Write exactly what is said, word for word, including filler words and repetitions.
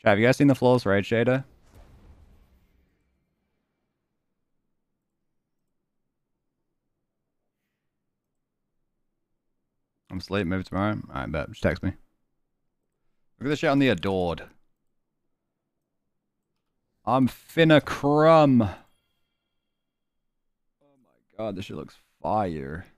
Have you guys seen the Flawless Rage shader? I'm asleep, maybe tomorrow. Alright, bet. Just text me. Look at this shit on the Adored. I'm finna crumb. Oh my god, this shit looks fire.